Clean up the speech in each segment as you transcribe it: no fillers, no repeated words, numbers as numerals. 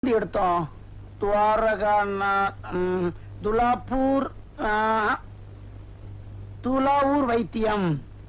எடுத்தோம். துவாரகா, துலாப்பூர், துலாவூர் வைத்தியம்.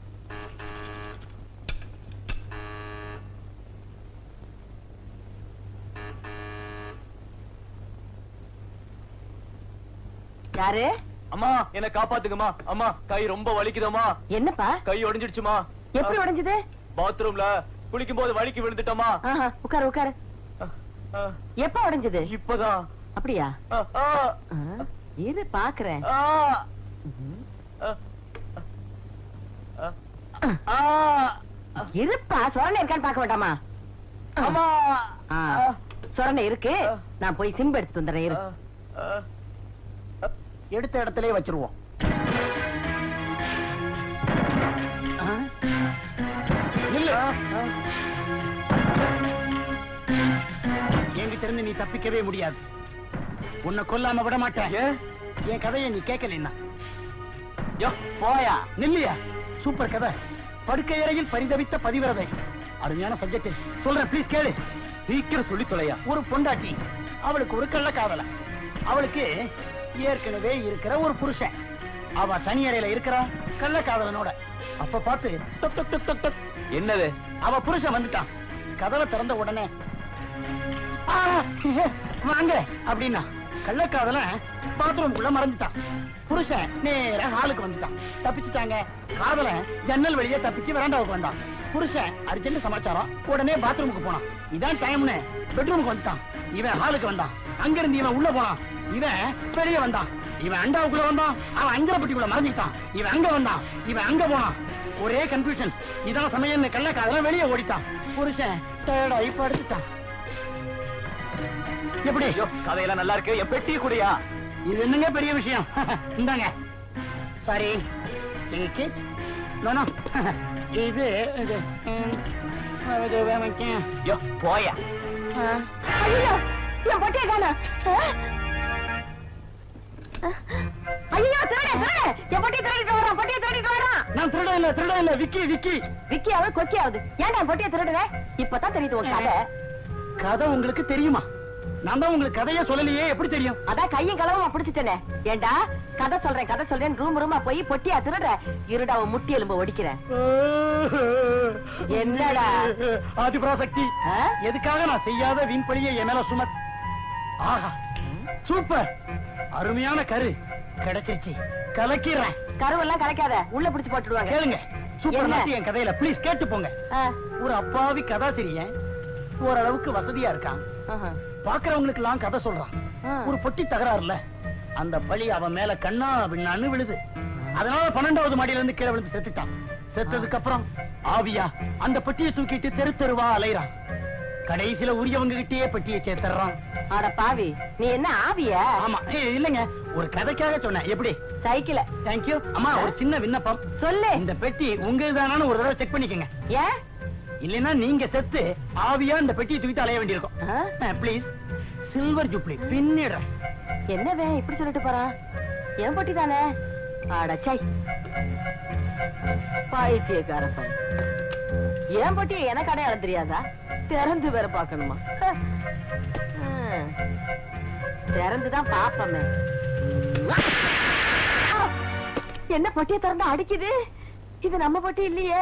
யாரு? அம்மா என்ன காப்பாத்துங்கம்மா. அம்மா கை ரொம்ப வலிக்குதம்மா. என்னப்பா? கை உடைஞ்சிடுச்சுமா. எப்படி உடைஞ்சது? பாத்ரூம்ல குளிக்கும் போது வலிக்கு விழுந்துட்டோமா. உட்காரு உட்காரு. எப்ப உடைஞ்சது? இப்பதான். அப்படியா? இது பாக்குறேன். இருப்பா, சொரணை இருக்கான்னு பாக்க வேண்டாமா? சொரணை இருக்கு, நான் போய் சிம்பு எடுத்து வந்துடுறேன். இரு, எடுத்த இடத்திலே வச்சிருவோம். என்கிட்ட இருந்து நீ தப்பிக்கவே முடியாது. உன்னை கொல்லாம விட மாட்டேன். என் கதையை நீ கேட்கலன்னா போயா நில்லையா. சூப்பர் கதை. படுக்கை அறையில் பரிதவித்த பதிவிரதை. அருமையான சப்ஜெக்ட். சொல்றேன், ப்ளீஸ் கேளு. சீக்கிரம் சொல்லி தொலையா. ஒரு பொண்டாட்டி, அவளுக்கு ஒரு கள்ள காதல. அவளுக்கு ஏற்கனவே இருக்கிற ஒரு புருஷன். அவ தனி அறையில இருக்கிறா கள்ள காதலனோட. அப்ப பார்த்து என்னது, அவ புருஷன் வந்துட்டான். கதவை திறந்த உடனே வாங்க அப்படின்னா கள்ளக்காதல பாத்ரூம்குள்ள மறந்துட்டான். புருஷன் நேர ஹாலுக்கு வந்துட்டான். தப்பிச்சுட்டாங்க. காதல ஜன்னல் வழியா தப்பிச்சு வராண்டாவுக்கு வந்தான். புருஷன் அர்ஜென்ட் சமாச்சாரம், உடனே பாத்ரூமுக்கு போனான். இதான் டைம்னு பெட்ரூமுக்கு வந்துட்டான். இவன் ஹாலுக்கு வந்தான். அங்கிருந்து இவன் உள்ள போனான். இவன் வெளியே வந்தான். இவன் அண்டாவுக்குள்ள வந்தான். அவன் அஞ்சரப்பட்டிக்குள்ள மறைஞ்சிட்டான். இவன் அங்க வந்தான். இவன் அங்க போனான். ஒரே கன்ஃபியூஷன். இதான் சமயம் கள்ளக்காதல வெளியே ஓடிட்டான். புருஷன் டயர்டாகி படுத்துட்டான். எப்படி கதையெல்லாம் நல்லா இருக்கு. என் பெட்டி கூடயா? இது என்னங்க பெரிய விஷயம். இந்தாங்க. சாரி, இது போயா. என் பொட்டியை காண. ஐயோ, என் பொட்டியை திருடிட்டு வரான். பொட்டியை திருடிட்டு வரான். நான் திருட இல்ல. விக்கி விக்கி விக்கியாவது கொக்கியாவது. ஏன்டா பொட்டியை திருடுவேன்? இப்பதான் தெரியுது உங்க கதை. கதை உங்களுக்கு தெரியுமா? நான் தான் உங்களுக்கு கதையே சொல்லலையே, எப்படி தெரியும்? அதான் கையும் களவுமா பிடிச்சிட்டேனே. ஏண்டா கதை சொல்றேன் ரூம் ரூமா போய் பொட்டியா திருடுற. இருடா உன் முட்டி எலும்பு ஒடிக்கிறேன். என்னடா ஆதிபராசக்தி, எதுக்காக நான் செய்யாத வீண்பழியை என் மேல சுமத். ஆஹா, சூப்பர். அருமையான கரு கிடைச்சிருச்சு. கலக்கிறேன். கருவெல்லாம் கலக்காத, உள்ள பிடிச்சு போட்டுடுவாங்க. கேளுங்க, சூப்பர் நாட்டி என் கதையில ப்ளீஸ் கேட்டு போங்க. ஒரு அப்பாவி கதாசிரியன் ஓரளவுக்கு வசதியா இருக்கான். பாக்குறவங்களுக்கு எல்லாம் கதை சொல்றான். ஒரு பொட்டி தகராறுல அந்த பழி அவன் மேல கண்ணா பின்னான்னு விழுது. அதனால 12வது மாடியில இருந்து கீழே விழுந்து செத்துட்டான். செத்ததுக்கு அப்புறம் ஆவியா அந்த பெட்டியை தூக்கிட்டு தெரு தெருவா அலைறான். கடைசியில உரியவங்க கிட்டயே பெட்டியை சேர்த்துறான். அட பாவி, நீ என்ன ஆவியா? ஆமா, இல்லங்க, ஒரு கதைக்காக சொன்னேன். எப்படி? சைக்கிள. தேங்க்யூ. அம்மா, ஒரு சின்ன விண்ணப்பம். சொல்லு. இந்த பெட்டி உங்கதானு ஒரு தடவை செக் பண்ணிக்கங்க. ஏன்? இல்லன்னா நீங்க செத்து ஆவியா இந்த பெட்டியை தூக்கிட்டு அலைய வேண்டியிருக்கும். ப்ளீஸ், சில்வர் ஜூப்ளி பின்னிடுறேன். என்னவே இப்படி சொல்லிட்டு போறான்? என் பொட்டி தானே. அடச்சை, பைத்தியக்கார பையன். என் பொட்டியை எனக்கு அடையாளம் தெரியாதா? திறந்து வேற பாக்கணுமா? திறந்துதான் பாப்பமே. என்ன பொட்டியை திறந்து அடிக்குது? இது நம்ம பொட்டி இல்லையே.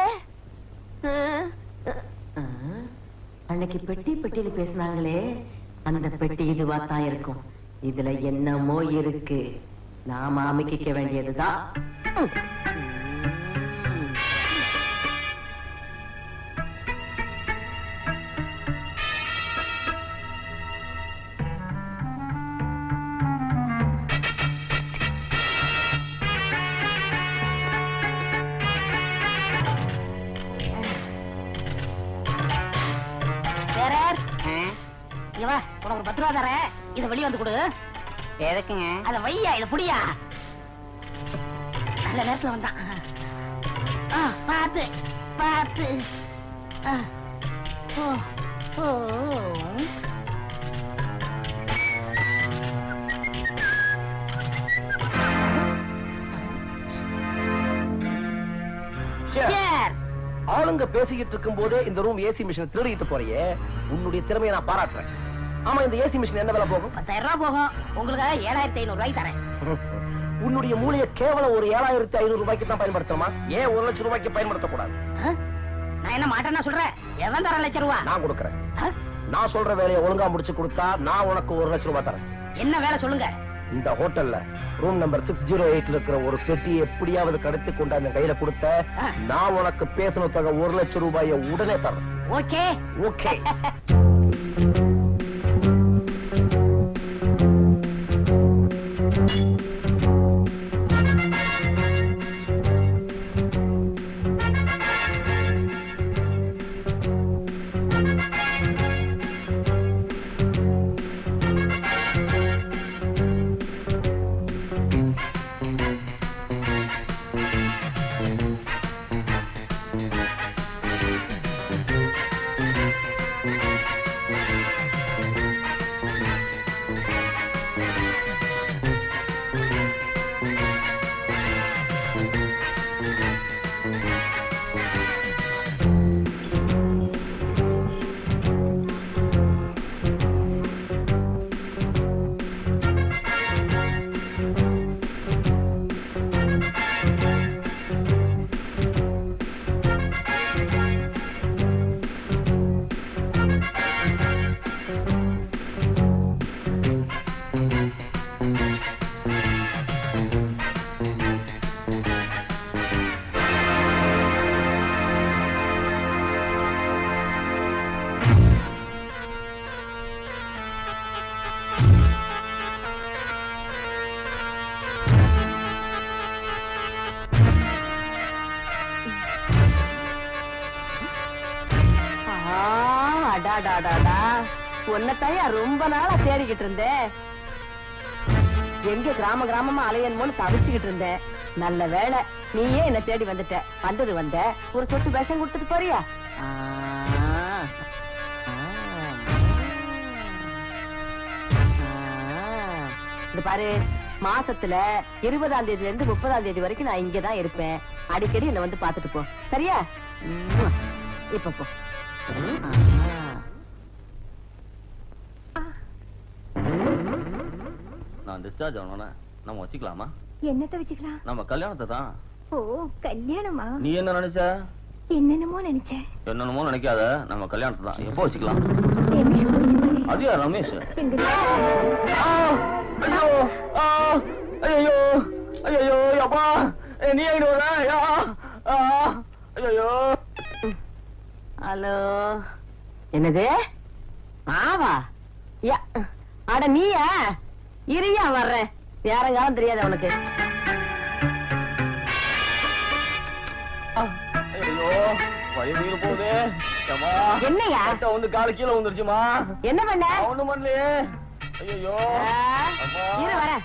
அன்னைக்கு பெட்டியில பேசினாங்களே, அந்த பெட்டி இதுவா தான் இருக்கும். இதுல என்னமோ இருக்கு. நாம அமைக்க வேண்டியதுதான். உனக்கு 10 ரூபா தர, இத வெளியே வந்து கொடு. எதுக்குங்க? அத வையா, இத புடியா. நல்ல நேரத்துல வந்தான். பாத்து பாத்து. ஆளுங்க பேசிக்கிட்டு இருக்கும் போதே இந்த ரூம் ஏசி மிஷின் திருடிட்டு போறியே, உன்னுடைய திறமையை நான் பாராட்டுறேன். ஆமா இந்த ஏசி மிஷின் என்ன விலை போகும்? 10,000 ரூபாய் போகும். உங்களுக்கு 7,500 ரூபாய் தரேன். உன்னுடைய மூளையை கேவலம் ஒரு 7,500 ரூபாய்க்கு தான் பயன்படுத்தணுமா? ஏன் 1 லட்சம் ரூபாய்க்கு பயன்படுத்தக்கூடாது? நான் என்ன மாட்டேன்னா சொல்றேன்? எவன் தர 1 லட்சம் ரூபாய்? நான் கொடுக்கறேன். நான் சொல்ற வேலையை ஒழுங்கா முடிச்சு கொடுத்தா நான் உனக்கு 1 லட்சம் ரூபாய் தரேன். என்ன வேலை சொல்லுங்க? இந்த ஹோட்டல்ல ரூம் நம்பர் 608 இருக்கிற ஒரு பெட்டியை எப்படியாவது கடத்தி கொண்டு அந்த கையில கொடுத்த நான் உனக்கு பேசணும் தொகை 1 லட்சம் ரூபாயை உடனே தரேன். Okay okay. உன்னைத்தையா ரொம்ப நாளா தேடிக்கிட்டு இருந்தேன். எங்க கிராம கிராமமா அலையணும்னு தவிச்சுக்கிட்டு இருந்தேன். நல்ல வேலை நீயே என்ன தேடி வந்துட்ட. வந்தது வந்த ஒரு சொட்டு விஷம் கொடுத்துட்டு போறியா? இது பாரு, மாசத்துல 20ஆம் தேதியில இருந்து 30ஆம் தேதி வரைக்கும் நான் இங்கதான் இருப்பேன். அடிக்கடி என்ன வந்து பாத்துட்டு போ, சரியா? இப்ப போ. நான் டிஸ்சார்ஜ் ஆகணும்னா நம்ம வச்சுக்கலாமா? என்னத்தை வச்சுக்கலாம்? நம்ம கல்யாணத்தை தான். ஓ, கல்யாணமா? நீ என்ன நினைச்ச? என்னென்னமோ நினைச்சேன். என்னென்னமோ நினைக்காத, நம்ம கல்யாணத்தை தான். எப்போ வச்சுக்கலாம்? அது யார்? ரமேஷ். ஐயோ ஐயோ அப்பா, நீ எங்க வர? ஐயோ. ஹலோ, என்னது? ஆவா? அட நீயா? இரியா வர்றேன். யாரங்காலும் தெரியாது உனக்கு. ஐயோ வயிறு போகுது. என்னையா வந்து காலு கீழே வந்துருச்சுமா. என்ன பண்ண? ஒண்ணும் பண்ணலையே. ஐயோ இரு வரேன்.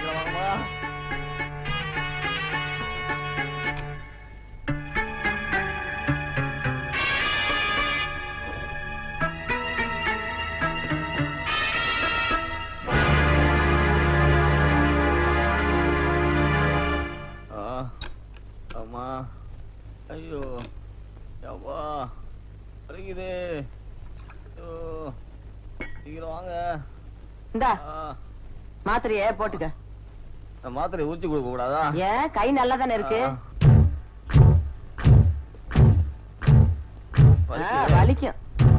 அம்மா ஐயோ அப்பா வலிக்குது. சீக்கிரம் வாங்க. இந்தா மாத்திரையே போட்டுக்க. மாத்திரை ஊற்றி கொடுக்க கூடாதா? ஏன், கை நல்லா தானே இருக்கு. வலிக்கும்.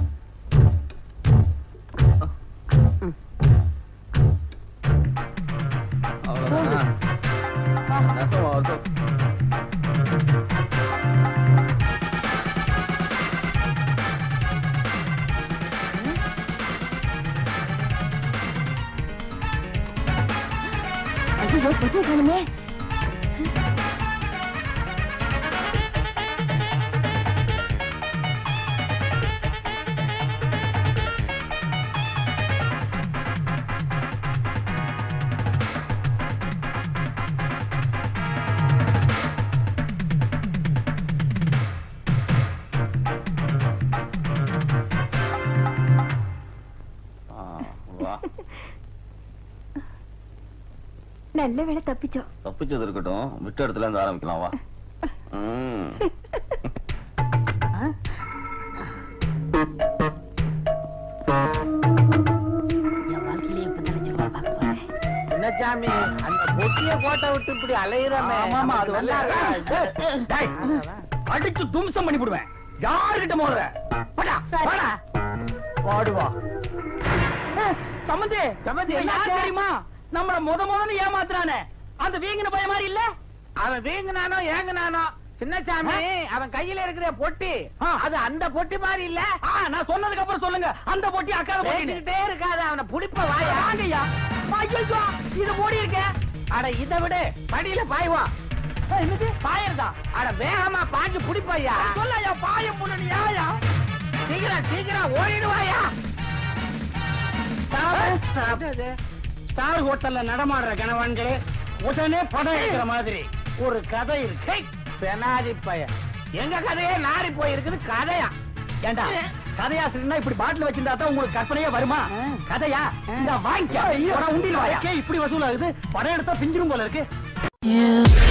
அவ்வளவுதான். ஐயோ, பொட்டியை காணுமே. நல்ல வேலை தப்பிச்சோம். தப்பிச்சது இருக்கட்டும், விட்ட இடத்துல இருந்து ஆரம்பிக்கலாம் வா. சின்னசாமி அந்த பொட்டிய கோட்டை விட்டு இப்படி அலையிறமே. ஆமா அது நல்லா அடிச்சு தும்சம் பண்ணி விடுவேன். யாருகிட்ட மோதுற? பாடுவா சம்பந்தி. தெரியுமா நம்மள முதல்ல ஏமாத்துறானே அந்த வீங்கின பய மாதிரி இல்ல. அவன் வீங்கினானோ ஏங்கினானோ சின்னசாமி, அவன் கையில இருக்கிற பொட்டி அது அந்த பொட்டி மாதிரி இல்ல. நான் சொன்னதுக்கு அப்புறம் சொல்லுங்க. அந்த பொட்டி அக்கா போட்டுக்கிட்டே இருக்காது. அவனை புடிப்ப வாயா. இது மூடி இருக்க. அட இதை விட படியில பாய்வான். பாயிருந்தா அட வேகமா பாஞ்சு புடிப்பையா. சொல்லையா பாயம் புண்ணியா. சீக்கிரம் சீக்கிரம் ஓடிடுவாயா. ஸ்டார் ஹோட்டல்ல நடமாடுற கணவன்களே, உடனே படம் எடுக்கிற மாதிரி ஒரு கதை இருக்கு. பெனாதி பையன் எங்க கதையே நாரி போயிருக்குது. கதையா? ஏண்டா கதையாசிரியர்னா இப்படி பாட்டில் வச்சிருந்தா தான் உங்களுக்கு கற்பனையே வருமா? கதையா? இந்த வாங்கிக்க உண்டியில் வாயா. இப்படி வசூல் ஆகுது. படம் எடுத்தா பிஞ்சிரும் போல இருக்கு.